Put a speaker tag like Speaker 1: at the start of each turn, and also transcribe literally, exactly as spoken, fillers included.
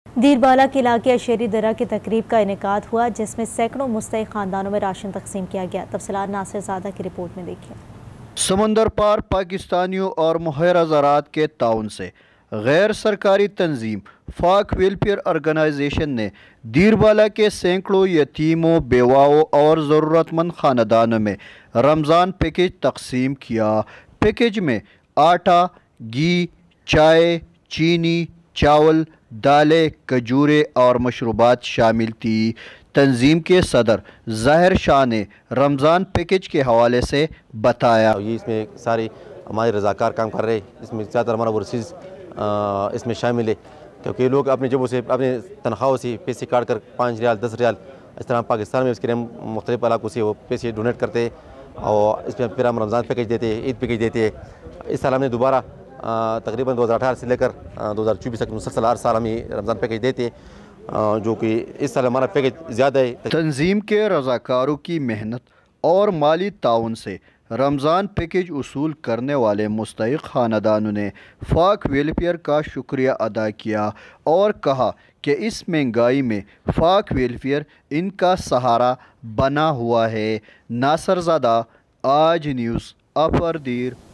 Speaker 1: دीरबाला के इलाके अशेरी दरा की तकरीब का इनेकाद हुआ, जिसमें सैकड़ों मुस्तहिक खानदानों में राशन तकसीम किया गया। तफसीलात नासिर ज़ादा की रिपोर्ट में देखिए।
Speaker 2: समंदर पार पाकिस्तानियों और मुहैया ज़राअत के ताउन से गैर सरकारी तंजीम फाक वेलफेयर ऑर्गेनाइजेशन ने दीरबाला के सैकड़ों यतीमों, बेवाओं और ज़रूरतमंद ख़ानदानों में रमज़ान पैकेज तकसीम किया। पैकेज में आटा, घी, चाय, चीनी, चावल, दालें, खजूरें और मशरूबात शामिल थी। तंजीम के सदर ज़ाहिर शाह ने रमज़ान पैकेज के हवाले से बताया,
Speaker 3: ये इसमें सारे हमारे रज़ाकार काम कर रहे हैं, इसमें ज़्यादातर हमारा ओवरसीज़ इसमें शामिल है, क्योंकि लोग अपने जेबों से अपने तनख्वाहों से पैसे काट कर पाँच रियाल दस रियाल इस तरह पाकिस्तान में इसके लिए मुख्तलिफ़ इलाकों से वो पैसे डोनेट करते हैं और इसमें फिर हम रमज़ान पैकेज देते हैं, ईद पैकेज देते हैं। इस साल हमने दोबारा तकरीबन दो हज़ार अठारह से लेकर दो हज़ार चौबीस तक मुसलसल हर साल हम ये रमज़ान पैकेज देते हैं, जो कि इस साल हमारा पैकेज ज़्यादा है।
Speaker 2: तंजीम के रज़ाकारों की मेहनत और माली ताउन से रमज़ान पैकेज उसूल करने वाले मुस्तहिक ख़ानदानों ने फाक वेलफेयर का शुक्रिया अदा किया और कहा कि इस महंगाई में फाक वेलफेयर इनका सहारा बना हुआ है। नासर ज़ादा, आज न्यूज़, अपर दीर।